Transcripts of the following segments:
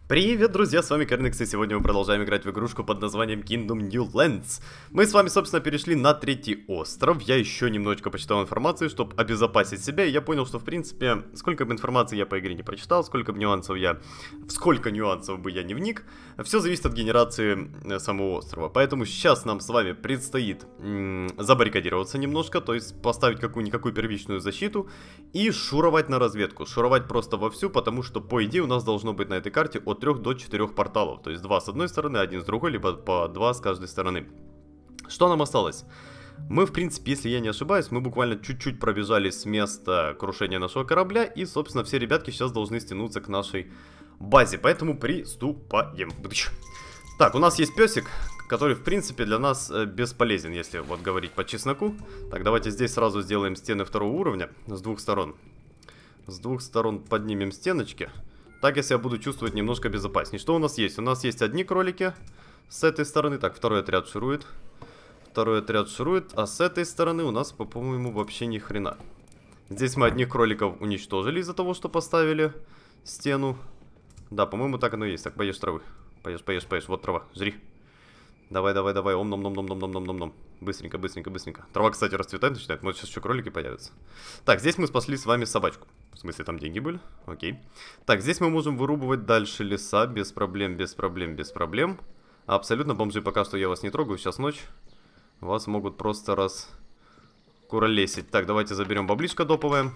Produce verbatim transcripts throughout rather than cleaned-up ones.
Привет, друзья, с вами Керникс, и сегодня мы продолжаем играть в игрушку под названием Kingdom New Lands. Мы с вами, собственно, перешли на третий остров. Я еще немножечко почитал информацию, чтобы обезопасить себя, и я понял, что, в принципе, сколько бы информации я по игре не прочитал, сколько бы нюансов я... Сколько нюансов бы я не вник, все зависит от генерации самого острова. Поэтому сейчас нам с вами предстоит м -м, забаррикадироваться немножко, то есть поставить какую-никакую первичную защиту и шуровать на разведку. Шуровать просто вовсю, потому что, по идее, у нас должно быть на этой карте от трех до четырех порталов. То есть два с одной стороны, один с другой, либо по два с каждой стороны. Что нам осталось? Мы, в принципе, если я не ошибаюсь, мы буквально чуть-чуть пробежали с места крушения нашего корабля. И, собственно, все ребятки сейчас должны стянуться к нашей базе. Поэтому приступаем. Так, у нас есть песик, который, в принципе, для нас бесполезен, если вот говорить по чесноку. Так, давайте здесь сразу сделаем стены второго уровня с двух сторон. С двух сторон поднимем стеночки. Так я себя буду чувствовать немножко безопаснее. Что у нас есть? У нас есть одни кролики с этой стороны. Так, второй отряд шурует. Второй отряд шурует. А с этой стороны у нас, по-моему, вообще ни хрена. Здесь мы одних кроликов уничтожили из-за того, что поставили стену. Да, по-моему, так оно и есть. Так, поешь травы. Поешь, поешь, поешь. Вот трава. Жри. Давай, давай, давай. Ом, ном, ном, ном, ном, ном, ном, ном, ном. Быстренько, быстренько, быстренько. Трава, кстати, расцветать начинает. Может, сейчас еще кролики появятся. Так, здесь мы спасли с вами собачку. В смысле, там деньги были? Окей. Так, здесь мы можем вырубывать дальше леса. Без проблем, без проблем, без проблем. Абсолютно, бомжи, пока что я вас не трогаю. Сейчас ночь. Вас могут просто раз куролесить. Так, давайте заберем баблишко доповое.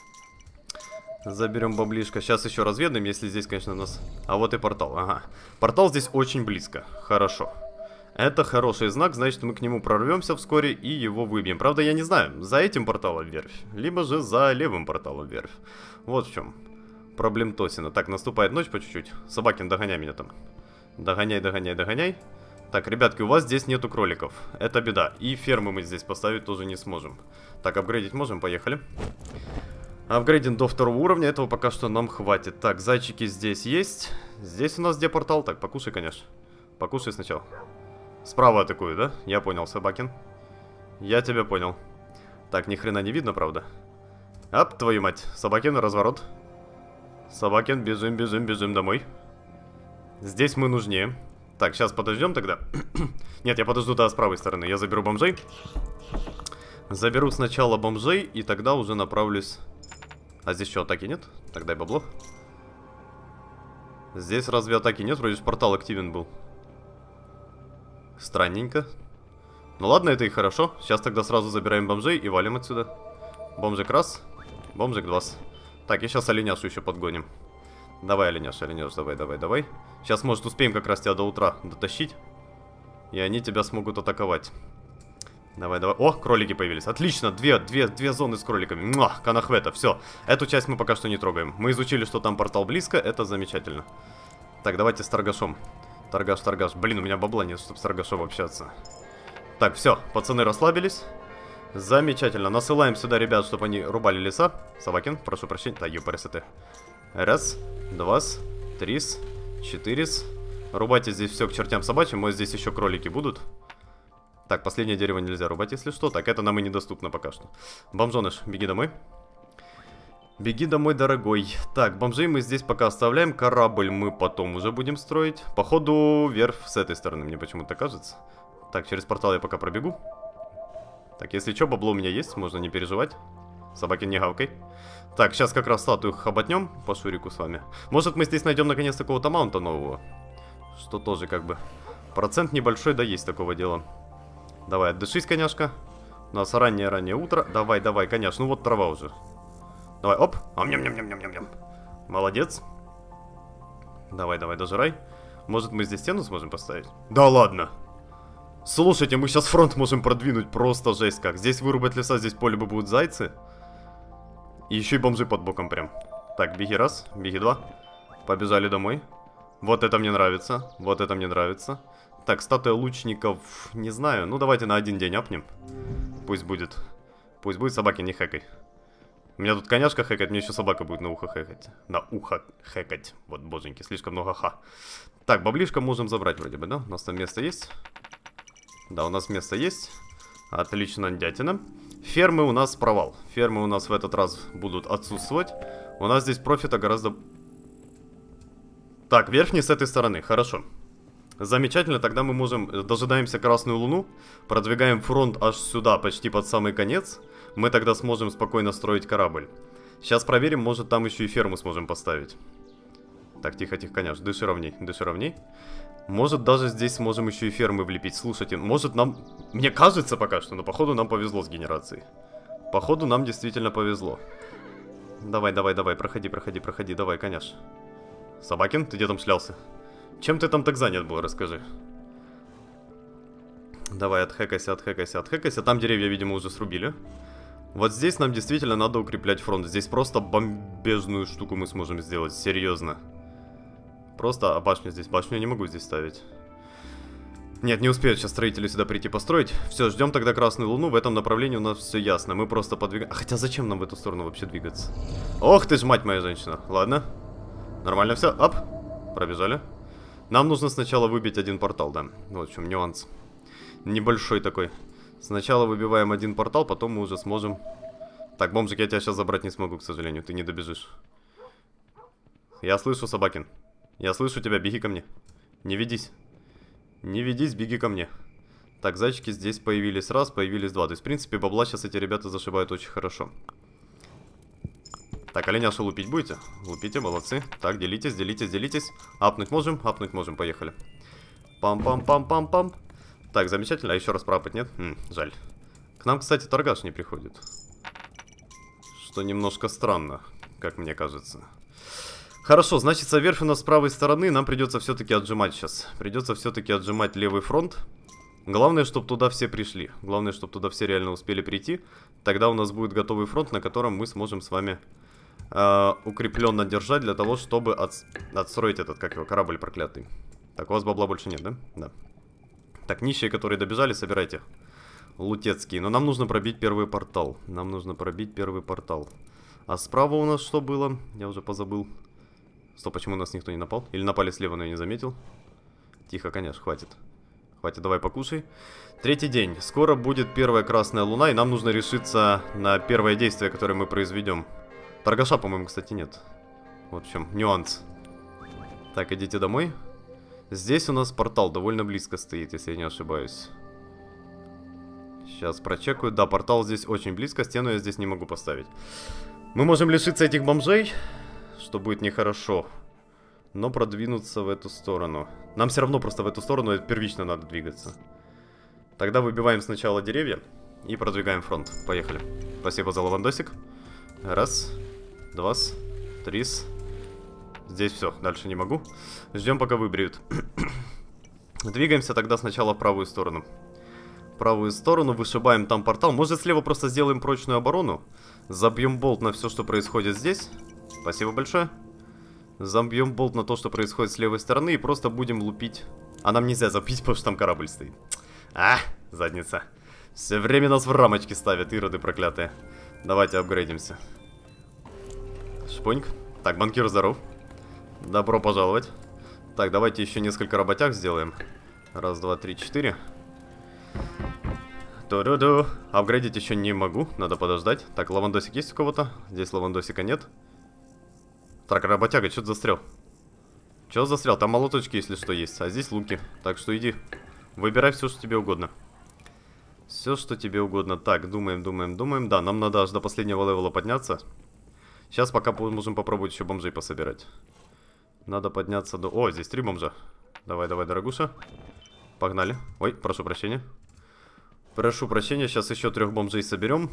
Заберем баблишко. Сейчас еще разведаем, если здесь, конечно, у нас... А вот и портал. Ага. Портал здесь очень близко. Хорошо. Это хороший знак, значит, мы к нему прорвемся вскоре и его выбьем. Правда, я не знаю, за этим порталом верфь, либо же за левым порталом верфь. Вот в чем проблем Тосина. Так, наступает ночь по чуть-чуть. Собакин, догоняй меня там. Догоняй, догоняй, догоняй. Так, ребятки, у вас здесь нету кроликов. Это беда. И фермы мы здесь поставить тоже не сможем. Так, апгрейдить можем, поехали. Апгрейдим до второго уровня, этого пока что нам хватит. Так, зайчики здесь есть. Здесь у нас где портал? Так, покушай, конечно. Покушай сначала. Справа атакую, да? Я понял, Собакин. Я тебя понял. Так, ни хрена не видно, правда? Ап, твою мать. Собакин, разворот. Собакин, бежим, бежим, бежим домой. Здесь мы нужнее. Так, сейчас подождем тогда. Нет, я подожду тогда с правой стороны. Я заберу бомжей. Заберу сначала бомжей, и тогда уже направлюсь... А здесь что, атаки нет? Так, дай бабло. Здесь разве атаки нет? Вроде портал активен был. Странненько. Ну ладно, это и хорошо. Сейчас тогда сразу забираем бомжей и валим отсюда. Бомжик раз, бомжик два. Так, и сейчас оленяшу еще подгоним. Давай, оленяш, оленяш, давай, давай, давай. Сейчас, может, успеем как раз тебя до утра дотащить. И они тебя смогут атаковать. Давай, давай. О, кролики появились. Отлично, две, две, две зоны с кроликами. Муа, канахвета, все. Эту часть мы пока что не трогаем. Мы изучили, что там портал близко, это замечательно. Так, давайте с торгашом. Торгаш, торгаш. Блин, у меня бабла нет, чтобы с торгашом общаться. Так, все, пацаны расслабились. Замечательно. Насылаем сюда ребят, чтобы они рубали леса. Собакин, прошу прощения. Да, ёпарасоты. Раз, два, три, четыре. Рубайте здесь все к чертям собачьим. Может, здесь еще кролики будут. Так, последнее дерево нельзя рубать, если что. Так, это нам и недоступно пока что. Бомжоныш, беги домой. Беги домой, дорогой. Так, бомжей мы здесь пока оставляем. Корабль мы потом уже будем строить. Походу, верфь с этой стороны, мне почему-то кажется. Так, через портал я пока пробегу. Так, если что, бабло у меня есть, можно не переживать. Собаки, не гавкай. Так, сейчас как раз статую хоботнем по шурику с вами. Может, мы здесь найдем наконец какого-то маунта нового. Что тоже как бы... Процент небольшой, да есть такого дела. Давай, отдышись, коняшка. У нас раннее-раннее утро. Давай, давай, конечно. Ну вот трава уже. Давай, оп. Ам-ням-ням-ням-ням-ням. Молодец. Давай, давай, дожирай. Может, мы здесь стену сможем поставить? Да ладно. Слушайте, мы сейчас фронт можем продвинуть. Просто жесть как. Здесь вырубать леса, здесь поле бы будут зайцы. И еще и бомжи под боком прям. Так, беги раз, беги два. Побежали домой. Вот это мне нравится. Вот это мне нравится. Так, статуя лучников, не знаю. Ну, давайте на один день апнем. Пусть будет. Пусть будет, собаки, не хэкай. У меня тут коняшка хэкать, мне еще собака будет на ухо хэкать. На ухо хэкать. Вот, боженьки, слишком много ха. Так, баблишко можем забрать вроде бы, да? У нас там место есть? Да, у нас место есть. Отлично, дятина. Фермы у нас провал. Фермы у нас в этот раз будут отсутствовать. У нас здесь профита гораздо... Так, верхний с этой стороны, хорошо. Замечательно, тогда мы можем, дожидаемся Красную Луну, продвигаем фронт аж сюда, почти под самый конец. Мы тогда сможем спокойно строить корабль. Сейчас проверим, может там еще и ферму сможем поставить. Так, тихо-тихо, конечно, дыши ровней, дыши ровней. Может даже здесь сможем еще и фермы влепить. Слушайте, может нам... Мне кажется пока что, но походу нам повезло с генерацией. Походу нам действительно повезло. Давай, давай, давай, проходи, проходи, проходи, давай, конечно. Собакин, ты где там шлялся? Чем ты там так занят был, расскажи. Давай, отхэкайся, отхэкайся, отхэкайся. Там деревья, видимо, уже срубили. Вот здесь нам действительно надо укреплять фронт. Здесь просто бомбежную штуку мы сможем сделать, серьезно. Просто, а башню здесь, башню я не могу здесь ставить. Нет, не успеют сейчас строители сюда прийти построить. Все, ждем тогда Красную Луну. В этом направлении у нас все ясно. Мы просто подвигаем... Хотя зачем нам в эту сторону вообще двигаться? Ох ты ж, мать моя женщина. Ладно. Нормально все. Оп. Пробежали. Нам нужно сначала выбить один портал, да. Вот в чем нюанс. Небольшой такой. Сначала выбиваем один портал, потом мы уже сможем... Так, бомжик, я тебя сейчас забрать не смогу, к сожалению. Ты не добежишь. Я слышу, Собакин. Я слышу тебя, беги ко мне. Не ведись. Не ведись, беги ко мне. Так, зайчики здесь появились раз, появились два. То есть, в принципе, бабла сейчас эти ребята зашибают очень хорошо. Так, оленяша лупить будете? Лупите, молодцы. Так, делитесь, делитесь, делитесь. Апнуть можем? Апнуть можем, поехали. Пам-пам-пам-пам-пам. Так, замечательно. А еще раз пропать нет? М, жаль. К нам, кстати, торгаш не приходит. Что немножко странно, как мне кажется. Хорошо, значит, верфь у нас с правой стороны. Нам придется все-таки отжимать сейчас. Придется все-таки отжимать левый фронт. Главное, чтобы туда все пришли. Главное, чтобы туда все реально успели прийти. Тогда у нас будет готовый фронт, на котором мы сможем с вами э, укрепленно держать для того, чтобы от, отстроить этот, как его, корабль проклятый. Так, у вас бабла больше нет, да? Да. Так, нищие, которые добежали, собирайте. Лутецкие. Но нам нужно пробить первый портал. Нам нужно пробить первый портал. А справа у нас что было? Я уже позабыл. Стоп, почему у нас никто не напал? Или напали слева, но я не заметил? Тихо, конечно, хватит. Хватит, давай покушай. Третий день. Скоро будет первая Красная Луна, и нам нужно решиться на первое действие, которое мы произведем. Торгаша, по-моему, кстати, нет. Вот в чем нюанс. Так, идите домой. Здесь у нас портал довольно близко стоит, если я не ошибаюсь. Сейчас прочекаю. Да, портал здесь очень близко, стену я здесь не могу поставить. Мы можем лишиться этих бомжей, что будет нехорошо. Но продвинуться в эту сторону. Нам все равно просто в эту сторону первично надо двигаться. Тогда выбиваем сначала деревья и продвигаем фронт. Поехали. Спасибо за лавандосик. Раз, два, три. Здесь все, дальше не могу. Ждем, пока выбреют. Двигаемся тогда сначала в правую сторону. В правую сторону, вышибаем там портал. Может, слева просто сделаем прочную оборону. Забьем болт на все, что происходит здесь. Спасибо большое. Забьем болт на то, что происходит с левой стороны, и просто будем лупить. А нам нельзя забить, потому что там корабль стоит. А, задница. Все время нас в рамочки ставят, ироды проклятые. Давайте апгрейдимся. Шпоньк. Так, банкир здоров. Добро пожаловать. Так, давайте еще несколько работяг сделаем. Раз, два, три, четыре. Ту-ду-ду. Апгрейдить еще не могу, надо подождать. Так, лавандосик есть у кого-то? Здесь лавандосика нет. Так, работяга, что ты застрял? Че застрял? Там молоточки, если что, есть. А здесь луки. Так что иди. Выбирай все, что тебе угодно. Все, что тебе угодно. Так, думаем, думаем, думаем. Да, нам надо аж до последнего левела подняться. Сейчас пока можем попробовать еще бомжей пособирать. Надо подняться до... О, здесь три бомжа. Давай, давай, дорогуша. Погнали. Ой, прошу прощения. Прошу прощения, сейчас еще трех бомжей соберем.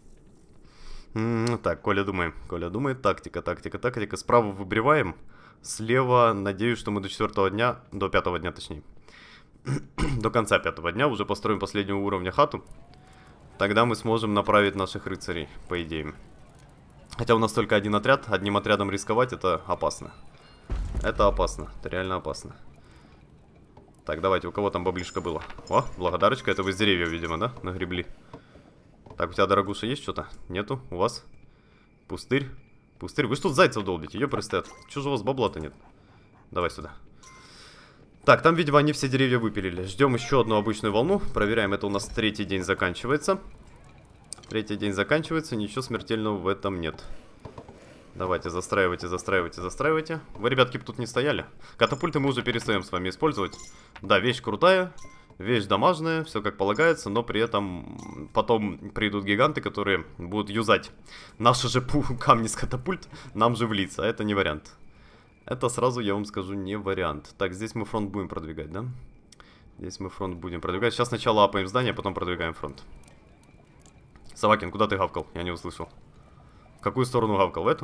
М-м, так, Коля думаем. Коля думает. Тактика, тактика, тактика. Справа выбриваем. Слева, надеюсь, что мы до четвертого дня, до пятого дня точнее. До конца пятого дня уже построим последнего уровня хату. Тогда мы сможем направить наших рыцарей, по идее. Хотя у нас только один отряд. Одним отрядом рисковать это опасно. Это опасно, это реально опасно. Так, давайте, у кого там баблишка было? О, благодарочка, это вы с деревьев, видимо, да? Нагребли. Так, у тебя, дорогуша, есть что-то? Нету? У вас? Пустырь? Пустырь? Вы что тут зайцев долбите? Ее простят. Чего же у вас бабла-то нет? Давай сюда. Так, там, видимо, они все деревья выпилили. Ждем еще одну обычную волну. Проверяем, это у нас третий день заканчивается. Третий день заканчивается, ничего смертельного в этом нет. Давайте, застраивайте, застраивайте, застраивайте. Вы, ребятки, тут не стояли. Катапульты мы уже перестаем с вами использовать. Да, вещь крутая, вещь дамажная, все как полагается, но при этом потом придут гиганты, которые будут юзать наши же камни с катапульт, нам же влиться, а это не вариант. Это сразу, я вам скажу, не вариант. Так, здесь мы фронт будем продвигать, да? Здесь мы фронт будем продвигать. Сейчас сначала апаем здание, потом продвигаем фронт. Собакин, куда ты гавкал? Я не услышал. В какую сторону гавкал? В эту?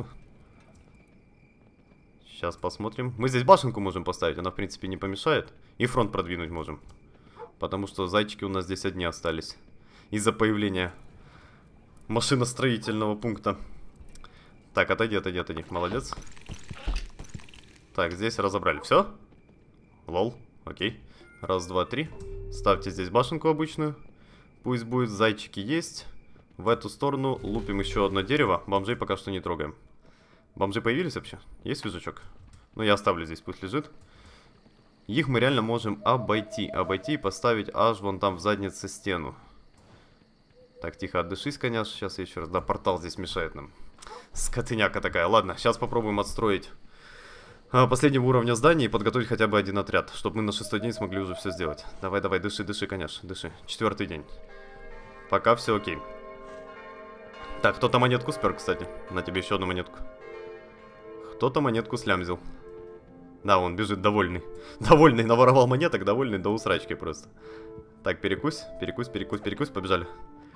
Сейчас посмотрим. Мы здесь башенку можем поставить, она в принципе не помешает. И фронт продвинуть можем. Потому что зайчики у нас здесь одни остались. Из-за появления машиностроительного пункта. Так, отойди, отойди, отойди. Молодец. Так, здесь разобрали. Все? Лол. Окей. Раз, два, три. Ставьте здесь башенку обычную. Пусть будет, зайчики есть. В эту сторону лупим еще одно дерево. Бомжей пока что не трогаем. Бомжи появились вообще? Есть свежачок? Ну, я оставлю здесь, пусть лежит. Их мы реально можем обойти. Обойти и поставить аж вон там в заднице стену. Так, тихо, отдышись, конечно. Сейчас я еще раз... Да, портал здесь мешает нам. Скотыняка такая. Ладно, сейчас попробуем отстроить а, последнего уровня здания и подготовить хотя бы один отряд, чтобы мы на шестой день смогли уже все сделать. Давай, давай, дыши, дыши, конечно, дыши. Четвертый день. Пока все окей. Так, кто-то монетку спер, кстати. На тебе еще одну монетку. Кто-то монетку слямзил. Да, он бежит довольный. Довольный, наворовал монеток, довольный до усрачки просто. Так, перекусь, перекусь, перекусь, перекусь, побежали.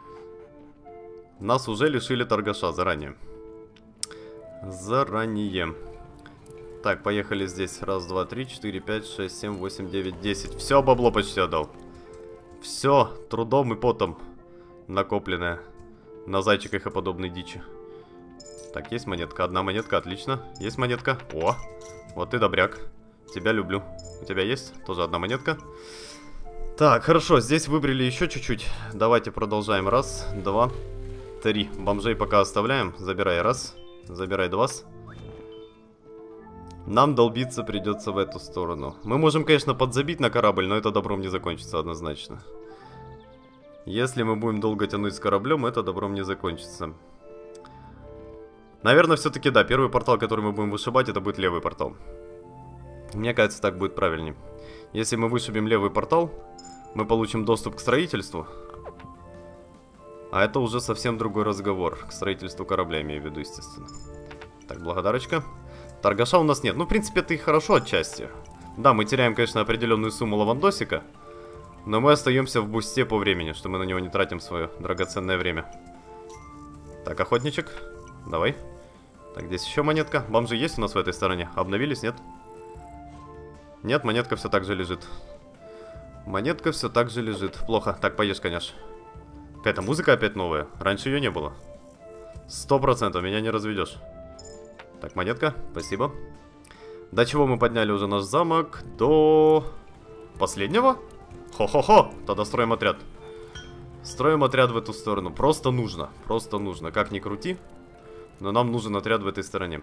Нас уже лишили торгаша заранее. Заранее. Так, поехали здесь. Раз, два, три, четыре, пять, шесть, семь, восемь, девять, десять. Все бабло почти отдал. Все трудом и потом накопленное на зайчиках и подобной дичи. Так, есть монетка. Одна монетка, отлично. Есть монетка. О, вот ты добряк. Тебя люблю. У тебя есть? Тоже одна монетка. Так, хорошо. Здесь выбрали еще чуть-чуть. Давайте продолжаем. Раз, два, три. Бомжей пока оставляем. Забирай раз. Забирай два. Нам долбиться придется в эту сторону. Мы можем, конечно, подзабить на корабль, но это добром не закончится однозначно. Если мы будем долго тянуть с кораблем, это добром не закончится. Наверное, все-таки да, первый портал, который мы будем вышибать, это будет левый портал. Мне кажется, так будет правильнее. Если мы вышибем левый портал, мы получим доступ к строительству. А это уже совсем другой разговор. К строительству корабля, имею в виду, естественно. Так, благодарочка. Торгаша у нас нет. Ну, в принципе, это и хорошо отчасти. Да, мы теряем, конечно, определенную сумму лавандосика. Но мы остаемся в бусте по времени, что мы на него не тратим свое драгоценное время. Так, охотничек. Давай. Так, здесь еще монетка. Бомжи есть у нас в этой стороне? Обновились, нет? Нет, монетка все так же лежит. Монетка все так же лежит. Плохо. Так, поешь, конечно. Какая-то музыка опять новая. Раньше ее не было. Сто процентов меня не разведешь. Так, монетка. Спасибо. До чего мы подняли уже наш замок? До последнего? Хо-хо-хо. Тогда строим отряд. Строим отряд в эту сторону. Просто нужно. Просто нужно. Как ни крути. Но нам нужен отряд в этой стороне.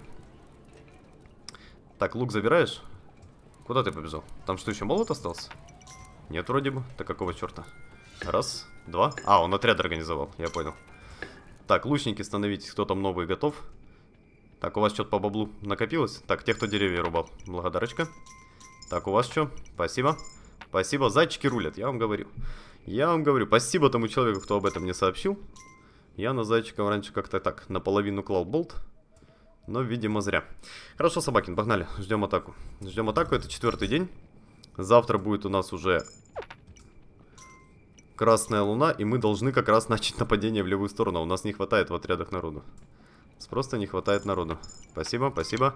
Так, лук забираешь? Куда ты побежал? Там что, еще молот остался? Нет, вроде бы. Так какого черта? Раз, два. А, он отряд организовал, я понял. Так, лучники, становитесь, кто там новый готов. Так, у вас что-то по баблу накопилось? Так, те, кто деревья рубал. Благодарочка. Так, у вас что? Спасибо. Спасибо, зайчики рулят, я вам говорю. Я вам говорю, спасибо тому человеку, кто об этом мне сообщил. Я на зайчиков раньше как-то так наполовину клал болт. Но, видимо, зря. Хорошо, Собакин, погнали. Ждем атаку. Ждем атаку, это четвертый день. Завтра будет у нас уже Красная Луна, и мы должны как раз начать нападение в левую сторону. У нас не хватает в отрядах народу. У нас просто не хватает народу. Спасибо, спасибо.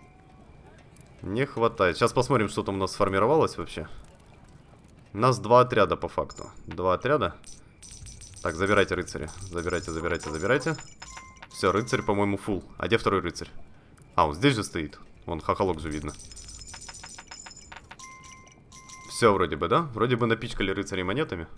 Не хватает. Сейчас посмотрим, что там у нас сформировалось вообще. У нас два отряда по факту. Два отряда. Так, забирайте рыцаря. Забирайте, забирайте, забирайте. Все, рыцарь, по-моему, фул. А где второй рыцарь? А, он здесь же стоит. Вон, хохолок же видно. Все вроде бы, да? Вроде бы напичкали рыцарей монетами.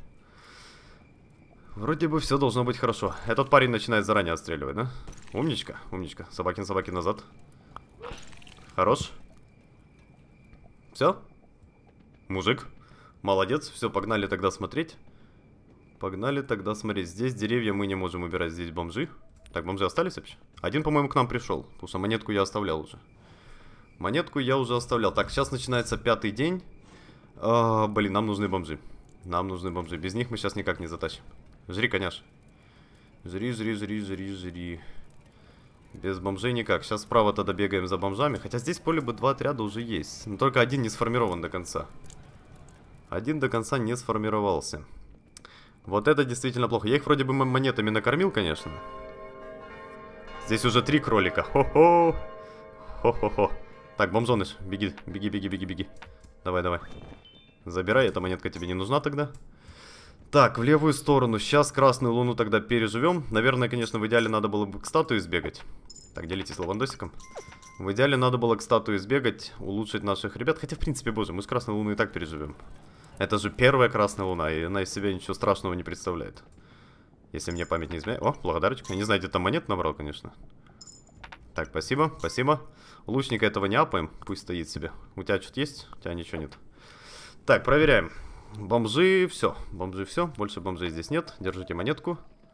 Вроде бы все должно быть хорошо. Этот парень начинает заранее отстреливать, да? Умничка, умничка. Собакин, собакин назад. Хорош. Все? Мужик. Молодец. Все, погнали тогда смотреть. Погнали тогда смотреть. Здесь деревья мы не можем убирать, здесь бомжи. Так, бомжи остались вообще? Один, по-моему, к нам пришел, потому что монетку я оставлял уже. Монетку я уже оставлял. Так, сейчас начинается пятый день. А, блин, нам нужны бомжи. Нам нужны бомжи. Без них мы сейчас никак не затащим. Жри, коняш. Жри, жри, жри, жри, жри. Без бомжей никак. Сейчас справа тогда бегаем за бомжами. Хотя здесь поле бы два отряда уже есть. Но только один не сформирован до конца. Один до конца не сформировался. Вот это действительно плохо. Я их вроде бы монетами накормил, конечно. Здесь уже три кролика. Хо-хо. Хо-хо-хо. Так, бомжоныш, беги, беги, беги, беги, беги. Давай, давай. Забирай, эта монетка тебе не нужна тогда. Так, в левую сторону. Сейчас красную луну тогда переживем. Наверное, конечно, в идеале надо было бы к статуе сбегать. Так, делитесь лавандосиком. В идеале надо было к статуе сбегать, улучшить наших ребят. Хотя, в принципе, боже, мы с красной луной и так переживем. Это же первая красная луна, и она из себя ничего страшного не представляет. Если мне память не изменяет. О, благодарочка. Я не знаю, где там монет набрал, конечно. Так, спасибо, спасибо. Лучника этого не апаем, пусть стоит себе. У тебя что-то есть? У тебя ничего нет. Так, проверяем. Бомжи, все. Бомжи, все. Больше бомжей здесь нет. Держите монетку.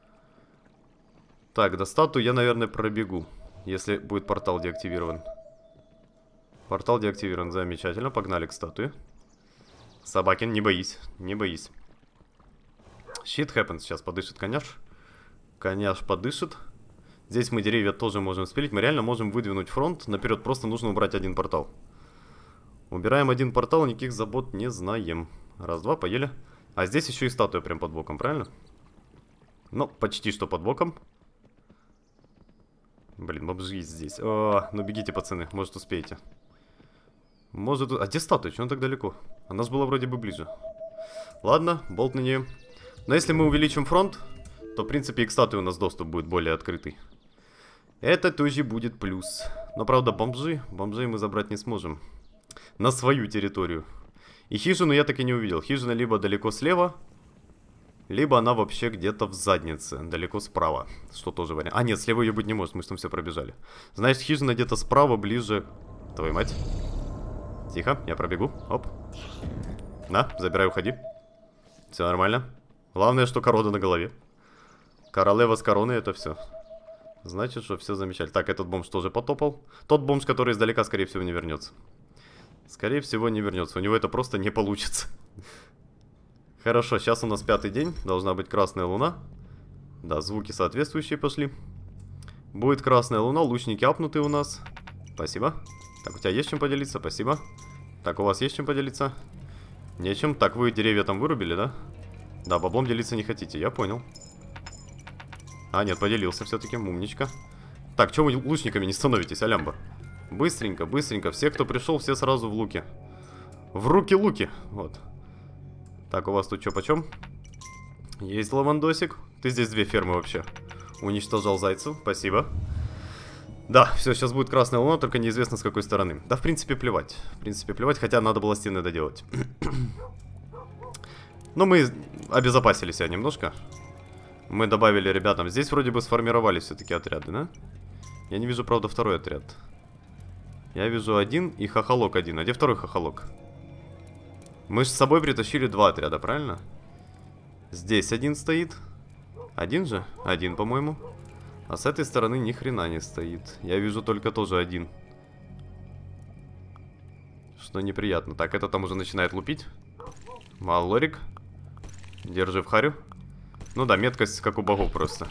Так, до статуи я, наверное, пробегу. Если будет портал деактивирован. Портал деактивирован, замечательно. Погнали к статуе. Собакин, не боись, не боись. Shit happens. Сейчас подышит коняш. Коняш подышит. Здесь мы деревья тоже можем спилить. Мы реально можем выдвинуть фронт наперед. Просто нужно убрать один портал. Убираем один портал, никаких забот не знаем. Раз, два, поели. А здесь еще и статуя прям под боком, правильно? Ну, почти что под боком. Блин, бомжи здесь. О, ну бегите, пацаны, может успеете. Может... А где статуя? Чего он так далеко? Она же была вроде бы ближе. Ладно, болт на нее. Но если мы увеличим фронт, то, в принципе, и к статуе у нас доступ будет более открытый. Это тоже будет плюс. Но, правда, бомжи, бомжей мы забрать не сможем. На свою территорию. И хижину я так и не увидел. Хижина либо далеко слева, либо она вообще где-то в заднице, далеко справа. Что тоже вариант. А, нет, слева ее быть не может, мы же там все пробежали. Значит, хижина где-то справа, ближе... Твою мать. Тихо, я пробегу. Оп. На, забирай, уходи. Все нормально. Главное, что корона на голове. Королева с короной, это все. Значит, что все замечательно. Так, этот бомж тоже потопал. Тот бомж, который издалека, скорее всего, не вернется. Скорее всего, не вернется. У него это просто не получится. Хорошо, сейчас у нас пятый день. Должна быть красная луна. Да, звуки соответствующие пошли. Будет красная луна. Лучники апнутые у нас. Спасибо. Так, у тебя есть чем поделиться? Спасибо. Так, у вас есть чем поделиться? Нечем. Так, вы деревья там вырубили, да? Да, баблом делиться не хотите, я понял. А, нет, поделился все-таки, умничка. Так, что вы лучниками не становитесь, алямба? Быстренько, быстренько. Все, кто пришел, все сразу в луки. В руки луки. Вот. Так, у вас тут что почем? Есть лавандосик. Ты здесь две фермы вообще уничтожал зайцев. Спасибо. Да, все, сейчас будет красная луна, только неизвестно с какой стороны. Да, в принципе, плевать. В принципе, плевать, хотя надо было стены доделать. Но мы обезопасили себя немножко. Мы добавили ребятам. Здесь вроде бы сформировались все-таки отряды, да? Я не вижу, правда, второй отряд. Я вижу один и хохолок один. А где второй хохолок? Мы же с собой притащили два отряда, правильно? Здесь один стоит. Один же? Один, по-моему. А с этой стороны ни хрена не стоит. Я вижу только тоже один. Что неприятно. Так, это там уже начинает лупить. Малорик. Держи в харю. Ну да, меткость как у богов просто.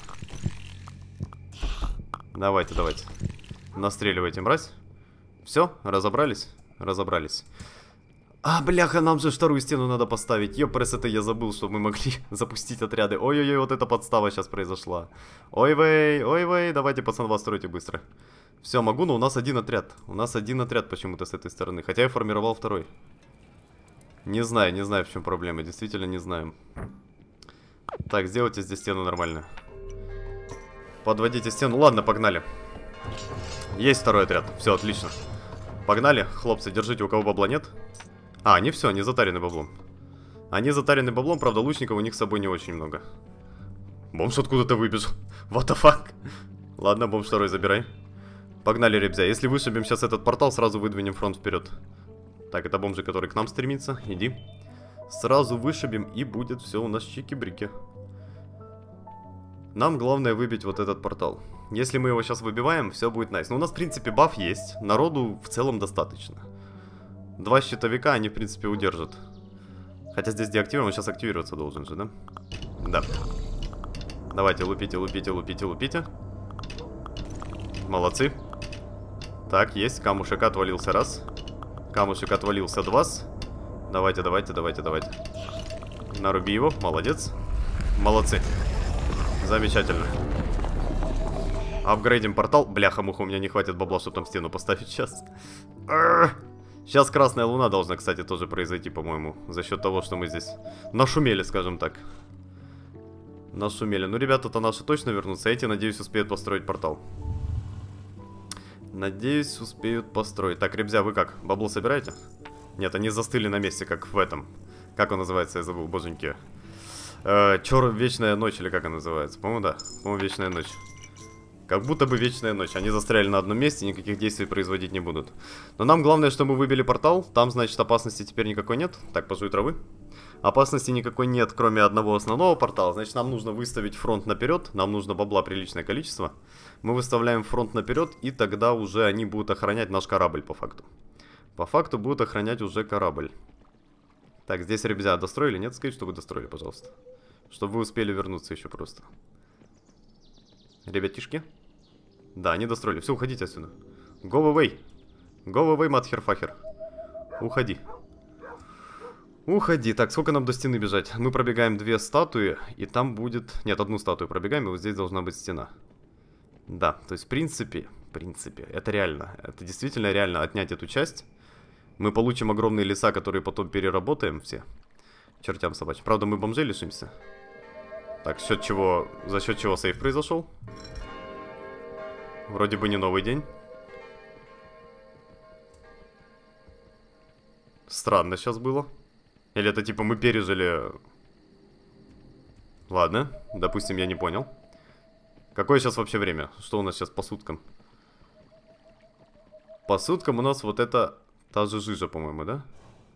Давайте, давайте. Настреливайте, мразь. Все, разобрались? Разобрались. А, бляха, нам же вторую стену надо поставить. Ёпрес, это я забыл, что мы могли запустить отряды. Ой-ой-ой, вот эта подстава сейчас произошла. Ой-вей, ой-вей, давайте, пацан, вас стройте быстро. Все, могу, но у нас один отряд. У нас один отряд почему-то с этой стороны. Хотя я формировал второй. Не знаю, не знаю, в чем проблема. Действительно не знаю. Так, сделайте здесь стену нормально. Подводите стену. Ладно, погнали. Есть второй отряд. Все, отлично. Погнали, хлопцы, держите, у кого бабла нет. А, они все, они затарены баблом. Они затарены баблом, правда, лучников у них с собой не очень много. Бомж откуда-то выбежал. What the fuck? Ладно, бомж второй забирай. Погнали, ребзя. Если вышибем сейчас этот портал, сразу выдвинем фронт вперед. Так, это бомжи, который к нам стремится. Иди. Сразу вышибем, и будет все у нас чики-брики. Нам главное выбить вот этот портал. Если мы его сейчас выбиваем, все будет найс. Но у нас, в принципе, баф есть. Народу в целом достаточно. Два щитовика они, в принципе, удержат. Хотя здесь деактивирован, он сейчас активироваться должен же, да? Да. Давайте, лупите, лупите, лупите, лупите. Молодцы. Так, есть. Камушек отвалился раз. Камушек отвалился два. Давайте, давайте, давайте, давайте. Наруби его. Молодец. Молодцы. Замечательно. Апгрейдим портал. Бляха-муха, у меня не хватит бабла, чтобы там стену поставить сейчас. Сейчас красная луна должна, кстати, тоже произойти, по-моему. За счет того, что мы здесь нашумели, скажем так. Нашумели. Ну, ребята-то наши точно вернутся. Эти, надеюсь, успеют построить портал. Надеюсь, успеют построить. Так, ребзя, вы как? Бабло собираете? Нет, они застыли на месте, как в этом. Как он называется, я забыл, боженьки. Э, Чёр, Вечная ночь, или как он называется? По-моему, да. По-моему, Вечная ночь. Как будто бы Вечная ночь. Они застряли на одном месте, никаких действий производить не будут. Но нам главное, что мы выбили портал. Там, значит, опасности теперь никакой нет. Так, пожуй травы. Опасности никакой нет, кроме одного основного портала. Значит, нам нужно выставить фронт наперед. Нам нужно бабла приличное количество. Мы выставляем фронт наперед, и тогда уже они будут охранять наш корабль, по факту. По факту будут охранять уже корабль. Так, здесь, ребята, достроили? Нет? Скажите, что вы достроили, пожалуйста. Чтобы вы успели вернуться еще просто. Ребятишки. Да, они достроили. Все, уходите отсюда. Go away. Go away, матхерфахер. Уходи. Уходи. Так, сколько нам до стены бежать? Мы пробегаем две статуи, и там будет... Нет, одну статую пробегаем, и вот здесь должна быть стена. Да, то есть, в принципе, в принципе, это реально. Это действительно реально отнять эту часть. Мы получим огромные леса, которые потом переработаем все. Чертям собачьим. Правда, мы бомжей лишимся. Так, счет чего... за счет чего сейф произошел? Вроде бы не новый день. Странно сейчас было. Или это типа мы пережили... Ладно, допустим, я не понял. Какое сейчас вообще время? Что у нас сейчас по суткам? По суткам у нас вот это... Та же жижа, по-моему, да?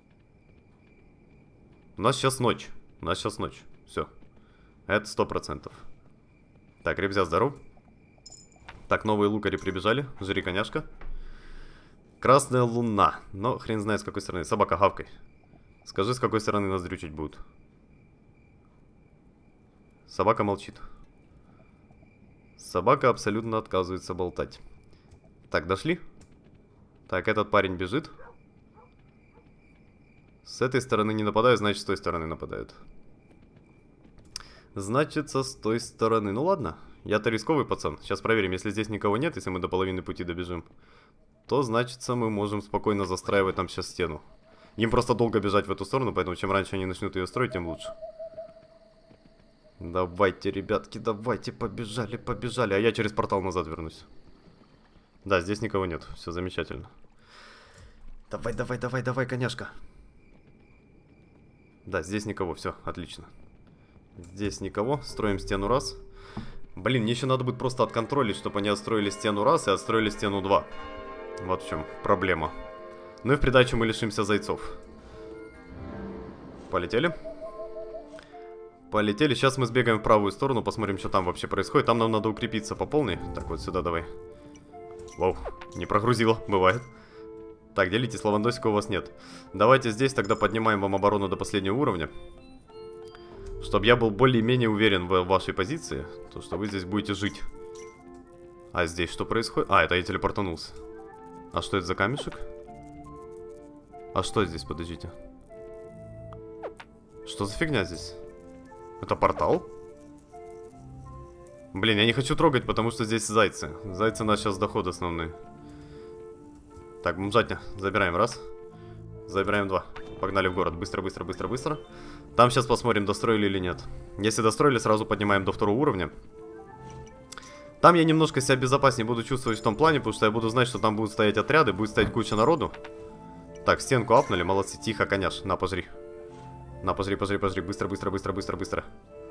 У нас сейчас ночь. У нас сейчас ночь. Все. Это сто процентов. Так, ребзя, здоров. Так, новые лукари прибежали. Жри, коняшка. Красная луна. Но хрен знает, с какой стороны. Собака, гавкай. Скажи, с какой стороны нас дрючить будут. Собака молчит. Собака абсолютно отказывается болтать. Так, дошли? Так, этот парень бежит. С этой стороны не нападают, значит, с той стороны нападают. Значит, с той стороны. Ну ладно, я-то рисковый пацан. Сейчас проверим, если здесь никого нет, если мы до половины пути добежим, то, значит, мы можем спокойно застраивать там сейчас стену. Им просто долго бежать в эту сторону, поэтому чем раньше они начнут ее строить, тем лучше. Давайте, ребятки, давайте, побежали, побежали. А я через портал назад вернусь. Да, здесь никого нет, все замечательно. Давай, давай, давай, давай, коняшка. Да, здесь никого, все, отлично. Здесь никого, строим стену раз. Блин, мне еще надо будет просто отконтролить, чтобы они отстроили стену раз и отстроили стену два. Вот в чем проблема. Ну и в придачу мы лишимся зайцов. Полетели. Полетели, сейчас мы сбегаем в правую сторону, посмотрим, что там вообще происходит. Там нам надо укрепиться по полной. Так, вот сюда давай. Вау, не прогрузило, бывает. Так, делитесь, лавандосика у вас нет. Давайте здесь тогда поднимаем вам оборону до последнего уровня. Чтобы я был более-менее уверен в вашей позиции. То, что вы здесь будете жить. А здесь что происходит? А, это я телепортанулся. А что это за камешек? А что здесь, подождите. Что за фигня здесь? Это портал? Блин, я не хочу трогать, потому что здесь зайцы. Зайцы наш сейчас доход основной. Так, бомжатня, забираем раз. Забираем два. Погнали в город. Быстро, быстро, быстро, быстро. Там сейчас посмотрим, достроили или нет. Если достроили, сразу поднимаем до второго уровня. Там я немножко себя безопаснее буду чувствовать в том плане, потому что я буду знать, что там будут стоять отряды, будет стоять куча народу. Так, стенку апнули, молодцы, тихо, коняш, на, пожри. На, пожри, пожри, пожри, быстро, быстро, быстро, быстро, быстро.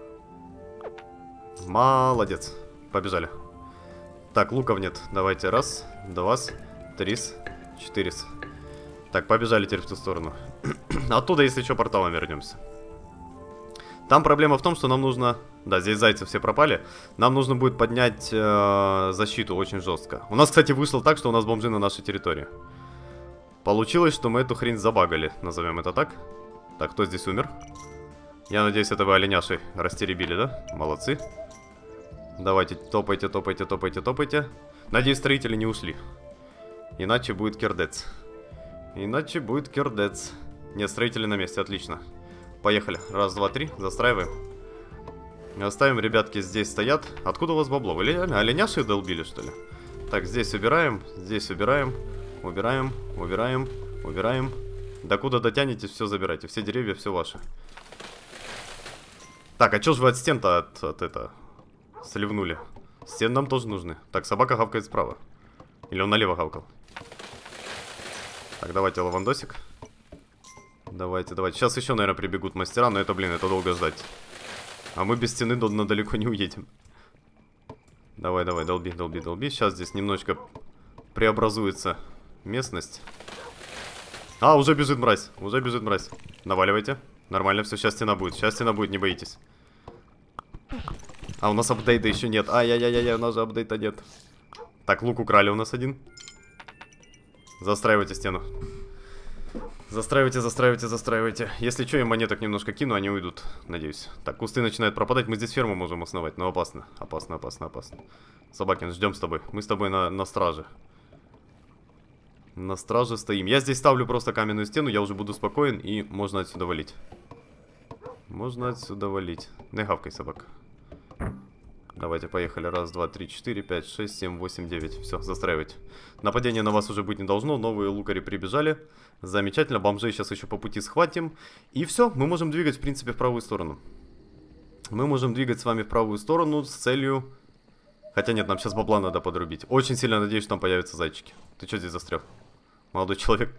Молодец, побежали. Так, луков нет, давайте, раз, два, три, четыре. Так, побежали теперь в ту сторону. Оттуда, если что, порталом вернемся. Там проблема в том, что нам нужно... Да, здесь зайцы все пропали. Нам нужно будет поднять э, защиту очень жестко. У нас, кстати, вышло так, что у нас бомжи на нашей территории. Получилось, что мы эту хрень забагали, назовем это так. Так, кто здесь умер? Я надеюсь, это вы оленяши растеребили, да? Молодцы. Давайте, топайте, топайте, топайте, топайте. Надеюсь, строители не ушли. Иначе будет кирдец. Иначе будет кирдец. Нет, строители на месте, отлично. Поехали. Раз, два, три, застраиваем. Оставим, ребятки, здесь стоят. Откуда у вас бабло? Вы оленяши долбили, что ли? Так, здесь убираем, здесь убираем. Убираем, убираем, убираем. Докуда дотянетесь, все забирайте. Все деревья, все ваше. Так, а чё ж вы от стен-то от, от это сливнули? Стен нам тоже нужны. Так, собака гавкает справа. Или он налево гавкал? Так, давайте лавандосик. Давайте, давайте. Сейчас еще, наверное, прибегут мастера, но это, блин, это долго ждать. А мы без стены далеко не уедем. Давай, давай, долби, долби, долби. Сейчас здесь немножечко преобразуется местность. А, уже бежит мразь. Уже бежит мразь. Наваливайте. Нормально, все, сейчас стена будет. Сейчас стена будет, не боитесь. А, у нас апдейта еще нет. Ай-яй-яй-яй, у нас же апдейта нет. Так, лук украли у нас один. Застраивайте стену. Застраивайте, застраивайте, застраивайте. Если что, я монеток немножко кину, они уйдут, надеюсь. Так, кусты начинают пропадать. Мы здесь ферму можем основать, но опасно. Опасно, опасно, опасно. Собакин, ждем с тобой. Мы с тобой на, на страже. На страже стоим. Я здесь ставлю просто каменную стену, я уже буду спокоен, и можно отсюда валить. Можно отсюда валить. Не гавкай, собака. Давайте, поехали. Раз, два, три, четыре, пять, шесть, семь, восемь, девять. Все, застраивайте. Нападение на вас уже быть не должно. Новые лукари прибежали. Замечательно. Бомжей сейчас еще по пути схватим. И все, мы можем двигать, в принципе, в правую сторону. Мы можем двигать с вами в правую сторону с целью... Хотя нет, нам сейчас бабла надо подрубить. Очень сильно надеюсь, что там появятся зайчики. Ты что здесь застрял? Молодой человек.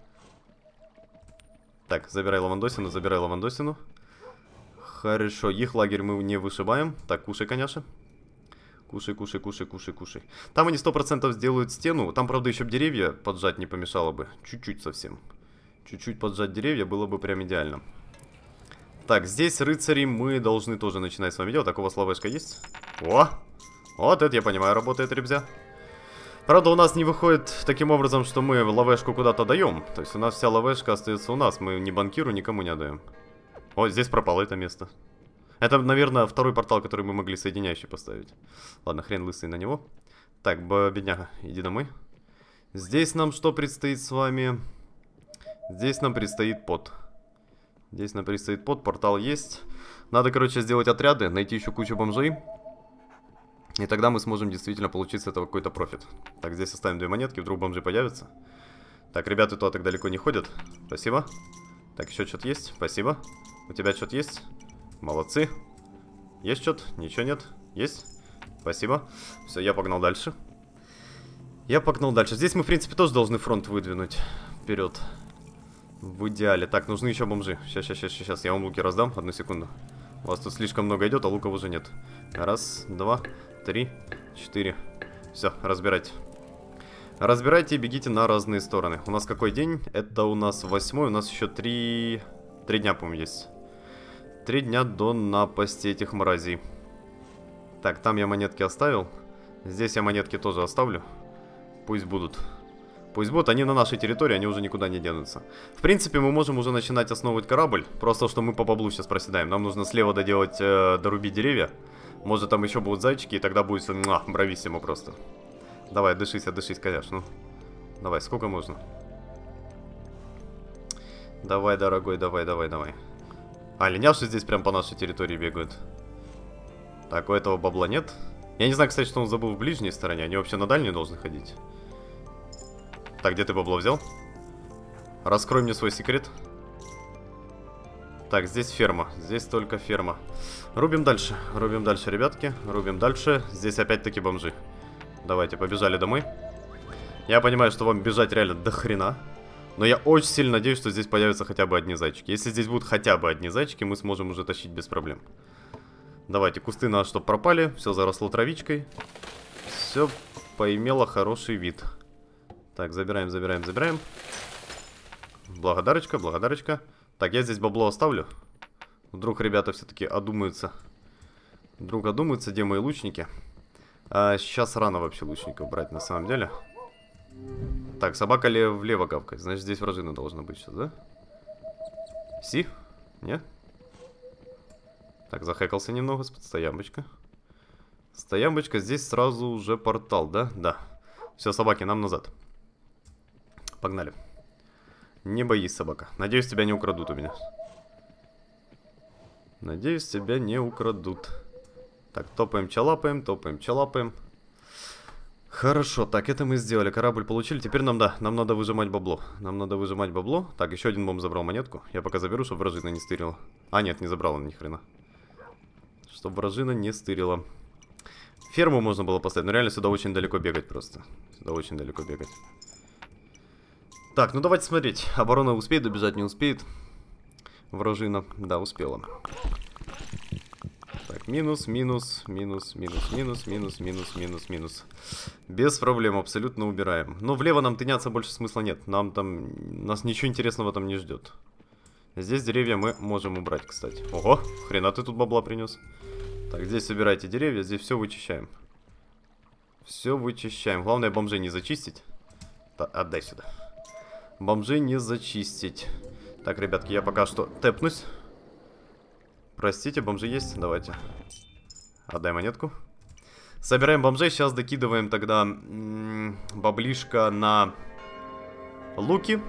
Так, забирай лавандосину, забирай лавандосину. Хорошо, их лагерь мы не вышибаем. Так, кушай, конечно. Кушай, кушай, кушай, кушай, кушай. Там они сто процентов сделают стену. Там, правда, еще бы деревья поджать не помешало бы. Чуть-чуть совсем. Чуть-чуть поджать деревья было бы прям идеально. Так, здесь рыцари мы должны тоже начинать с вами делать. Так, у вас лавешка есть? О! Вот это я понимаю, работает, ребзя. Правда, у нас не выходит таким образом, что мы лавешку куда-то даем. То есть у нас вся лавешка остается у нас. Мы ни банкиру, никому не отдаем. О, здесь пропало это место. Это, наверное, второй портал, который мы могли соединяющий поставить. Ладно, хрен лысый на него. Так, бедняга, иди домой. Здесь нам что предстоит с вами? Здесь нам предстоит пот. Здесь нам предстоит пот, портал есть. Надо, короче, сделать отряды, найти еще кучу бомжей. И тогда мы сможем действительно получить с этого какой-то профит. Так, здесь оставим две монетки, вдруг бомжи появятся. Так, ребята туда так далеко не ходят. Спасибо. Так, еще что-то есть? Спасибо. У тебя что-то есть? Молодцы. Есть что-то? Ничего нет? Есть? Спасибо. Все, я погнал дальше. Я погнал дальше. Здесь мы, в принципе, тоже должны фронт выдвинуть вперед. В идеале. Так, нужны еще бомжи. Сейчас, сейчас, сейчас, сейчас. Я вам луки раздам. Одну секунду. У вас тут слишком много идет, а луков уже нет. Раз, два, три, четыре. Все, разбирайте. Разбирайте и бегите на разные стороны. У нас какой день? Это у нас восьмой. У нас еще три... Три дня, по-моему, есть. Три дня до напасти этих мразей. Так, там я монетки оставил. Здесь я монетки тоже оставлю. Пусть будут. Пусть будут. Они на нашей территории, они уже никуда не денутся. В принципе, мы можем уже начинать основывать корабль. Просто, что мы по баблу сейчас проседаем. Нам нужно слева доделать, э, дорубить деревья. Может, там еще будут зайчики, и тогда будет... Муа, брависсимо просто. Давай, дышись, отдышись, конечно. Ну, давай, сколько можно? Давай, дорогой, давай, давай, давай. А, линявши здесь прям по нашей территории бегают. Так, у этого бабла нет. Я не знаю, кстати, что он забыл в ближней стороне. Они вообще на дальнюю должны ходить. Так, где ты бабло взял? Раскрой мне свой секрет. Так, здесь ферма. Здесь только ферма. Рубим дальше. Рубим дальше, ребятки. Рубим дальше. Здесь опять-таки бомжи. Давайте, побежали домой. Я понимаю, что вам бежать реально до хрена. Но я очень сильно надеюсь, что здесь появятся хотя бы одни зайчики. Если здесь будут хотя бы одни зайчики, мы сможем уже тащить без проблем. Давайте, кусты надо, чтобы пропали. Все заросло травичкой. Все поимело хороший вид. Так, забираем, забираем, забираем. Благодарочка, благодарочка. Так, я здесь бабло оставлю. Вдруг ребята все-таки одумаются. Вдруг одумаются, где мои лучники. А сейчас рано вообще лучников брать на самом деле. Так, собака ли влево гавкает? Значит, здесь вражина должна быть сейчас, да? Си? Нет? Так, захекался немного. Стоямбочка. Стоямбочка, здесь сразу уже портал, да? Да. Все, собаки, нам назад. Погнали. Не боись, собака. Надеюсь, тебя не украдут у меня. Надеюсь, тебя не украдут. Так, топаем, чалапаем, топаем, чалапаем. Хорошо, так, это мы сделали. Корабль получили. Теперь нам, да, нам надо выжимать бабло. Нам надо выжимать бабло. Так, еще один бомб забрал монетку. Я пока заберу, чтобы вражина не стырила. А, нет, не забрал он ни хрена. Чтобы вражина не стырила. Ферму можно было поставить, но реально сюда очень далеко бегать просто. Сюда очень далеко бегать. Так, ну давайте смотреть. Оборона успеет добежать, не успеет. Вражина, да, успела. Так, минус, минус, минус, минус, минус, минус, минус, минус, минус. Без проблем, абсолютно убираем. Но влево нам тыняться больше смысла нет. Нам там, нас ничего интересного там не ждет. Здесь деревья мы можем убрать, кстати. Ого, хрена ты тут бабла принес. Так, здесь собирайте деревья, здесь все вычищаем. Все вычищаем. Главное бомжей не зачистить. Да, отдай сюда. Бомжей не зачистить. Так, ребятки, я пока что тэпнусь. Простите, бомжи есть? Давайте. Отдай монетку. Собираем бомжей. Сейчас докидываем тогда м -м, баблишко на луки.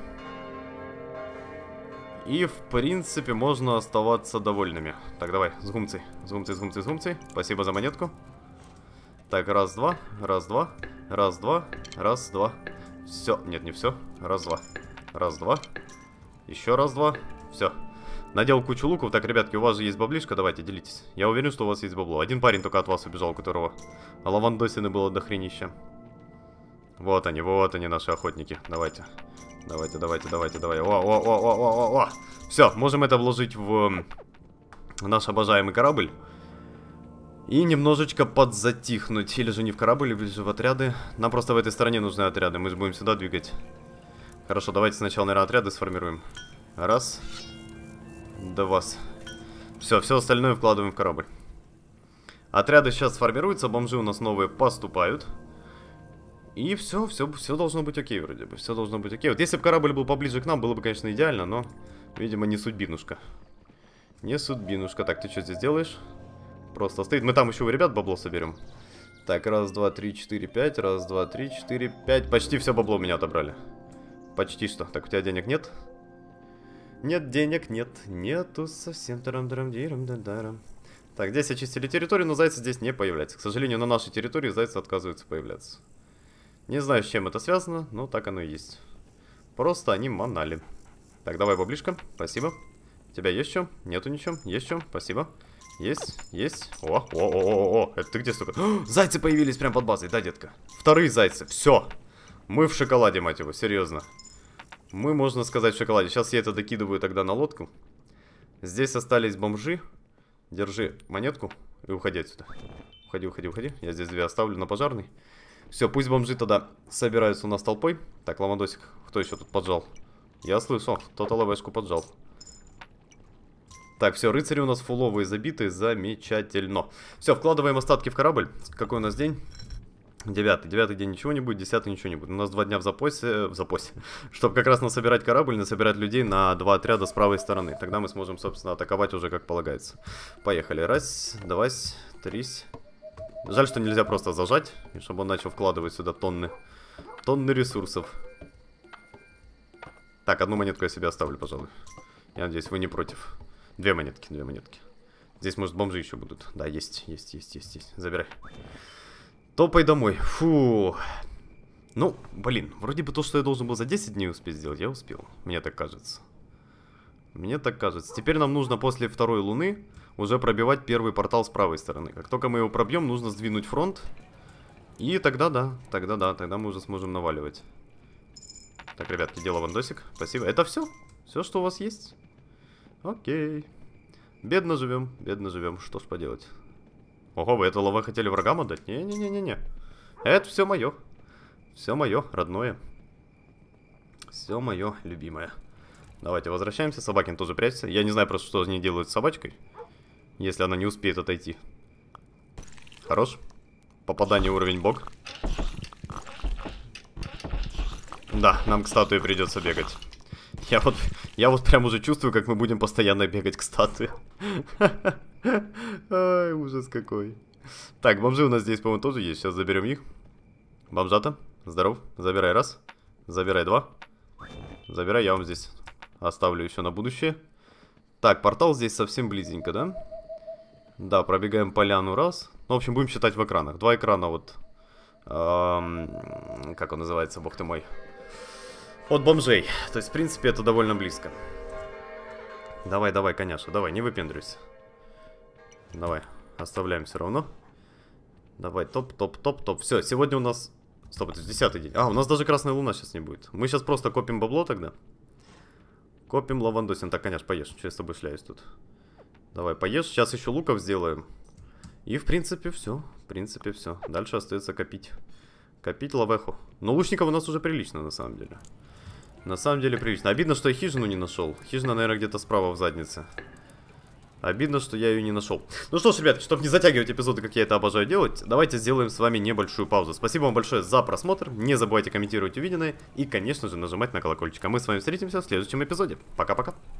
И, в принципе, можно оставаться довольными. Так, давай, с гумцей. С гумцей, с гумцей, с гумцей. Спасибо за монетку. Так, раз, два. Раз, два. Раз, два. Раз, два. Все. Нет, не все. Раз, два. Раз, два. Еще раз, два. Все. Надел кучу луков. Так, ребятки, у вас же есть баблишка. Давайте, делитесь. Я уверен, что у вас есть бабло. Один парень только от вас убежал, у которого лавандосины было до хренища. Вот они, вот они, наши охотники. Давайте. Давайте, давайте, давайте, давай. О, о, о, о, о, о, о. Все, можем это вложить в наш обожаемый корабль. И немножечко подзатихнуть. Или же не в корабль, или же в отряды. Нам просто в этой стороне нужны отряды. Мы же будем сюда двигать. Хорошо, давайте сначала, наверное, отряды сформируем. Раз. Два. Все, все остальное вкладываем в корабль. Отряды сейчас сформируются. Бомжи у нас новые поступают. И все, все, все должно быть окей вроде бы. Все должно быть окей. Вот если бы корабль был поближе к нам, было бы, конечно, идеально, но, видимо, не судьбинушка. Не судьбинушка. Так, ты что здесь делаешь? Просто стоит. Мы там еще у ребят бабло соберем. Так, раз, два, три, четыре, пять. Раз, два, три, четыре, пять. Почти все бабло у меня отобрали. Почти что. Так, у тебя денег нет? Нет денег, нет. Нету совсем. Так, здесь очистили территорию, но зайцы здесь не появляются. К сожалению, на нашей территории зайцы отказываются появляться. Не знаю, с чем это связано, но так оно и есть. Просто они манали. Так, давай баблишко. Спасибо. У тебя есть что? Нету ничего? Есть что? Спасибо. Есть, есть. О, о, о, о, о. Это ты где столько? О, зайцы появились прямо под базой, да, детка? Вторые зайцы. Все. Мы в шоколаде, мать его, серьезно. Мы, можно сказать, в шоколаде. Сейчас я это докидываю тогда на лодку. Здесь остались бомжи. Держи монетку и уходи отсюда. Уходи, уходи, уходи. Я здесь две оставлю на пожарный. Все, пусть бомжи тогда собираются у нас толпой. Так, лавандосик, кто еще тут поджал? Я слышу, кто-то лавешку поджал. Так, все, рыцари у нас фуловые забиты, замечательно. Все, вкладываем остатки в корабль. Какой у нас день? Девятый. Девятый день ничего не будет, десятый ничего не будет. У нас два дня в запасе, в запасе. Чтобы как раз насобирать корабль, насобирать людей на два отряда с правой стороны. Тогда мы сможем, собственно, атаковать уже как полагается. Поехали. Раз, два, три. Жаль, что нельзя просто зажать, и чтобы он начал вкладывать сюда тонны, тонны ресурсов. Так, одну монетку я себе оставлю, пожалуй. Я надеюсь, вы не против. Две монетки, две монетки. Здесь, может, бомжи еще будут. Да, есть, есть, есть, есть, есть. Забирай. Топай домой. Фу. Ну, блин, вроде бы то, что я должен был за десять дней успеть сделать, я успел. Мне так кажется. Мне так кажется. Теперь нам нужно после второй луны уже пробивать первый портал с правой стороны. Как только мы его пробьем, нужно сдвинуть фронт. И тогда да, тогда да, тогда мы уже сможем наваливать. Так, ребятки, дело вандосик. Спасибо. Это все? Все, что у вас есть? Окей. Бедно живем, бедно живем. Что ж поделать? Ого, вы это лава хотели врагам отдать? Не-не-не-не-не. Это все мое. Все мое, родное. Все мое, любимое. Давайте возвращаемся. Собакин тоже прячется. Я не знаю просто, что они делают с собачкой, если она не успеет отойти. Хорош. Попадание уровень бог. Да, нам к статуе придется бегать. Я вот, я вот прям уже чувствую, как мы будем постоянно бегать к статуе. Ай, ужас какой. Так, бомжи у нас здесь, по-моему, тоже есть. Сейчас заберем их. Бомжата, здоров. Забирай раз. Забирай два. Забирай, я вам здесь оставлю еще на будущее. Так, портал здесь совсем близенько, да? Да, пробегаем поляну раз. Ну, в общем, будем считать в экранах. Два экрана вот. Эм, как он называется, бог ты мой. От бомжей. То есть, в принципе, это довольно близко. Давай, давай, конечно, давай, не выпендривайся. Давай, оставляем все равно. Давай, топ, топ, топ, топ. Все, сегодня у нас... Стоп, это десятый день. А, у нас даже красная луна сейчас не будет. Мы сейчас просто копим бабло тогда. Копим лавандосин. Так, конечно, поешь. Что я с тобой шляюсь тут? Давай, поешь. Сейчас еще луков сделаем. И, в принципе, все. В принципе, все. Дальше остается копить. Копить лавеху. Но лучников у нас уже прилично, на самом деле. На самом деле прилично. Обидно, что я хижину не нашел. Хижина, наверное, где-то справа в заднице. Обидно, что я ее не нашел. Ну что ж, ребят, чтобы не затягивать эпизоды, как я это обожаю делать, давайте сделаем с вами небольшую паузу. Спасибо вам большое за просмотр. Не забывайте комментировать увиденное и, конечно же, нажимать на колокольчик. А мы с вами встретимся в следующем эпизоде. Пока-пока.